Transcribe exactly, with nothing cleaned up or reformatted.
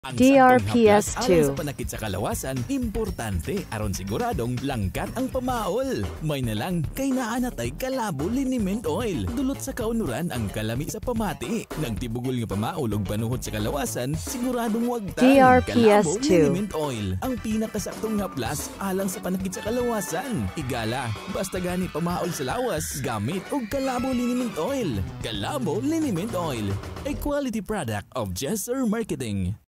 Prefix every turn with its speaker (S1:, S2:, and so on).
S1: Ang
S2: D R P
S1: saktong haplas
S2: S
S1: alang
S2: two.
S1: sa panakit sa kalawasan, importante aron siguradong langkat ang pamaol. May nalang kay naanatay kalabo liniment oil. Dulot sa kaunuran ang kalami sa pamati. Nagtibugol nga pamaol og panuhot sa kalawasan, siguradong wagtan.
S2: D R P S
S1: Kalabo
S2: two.
S1: liniment oil, ang pinakasaktong haplas alang sa panakit sa kalawasan. Igala, basta gani pamaol sa lawas, gamit og kalabo liniment oil. Kalabo liniment oil, a quality product of Jesser Marketing.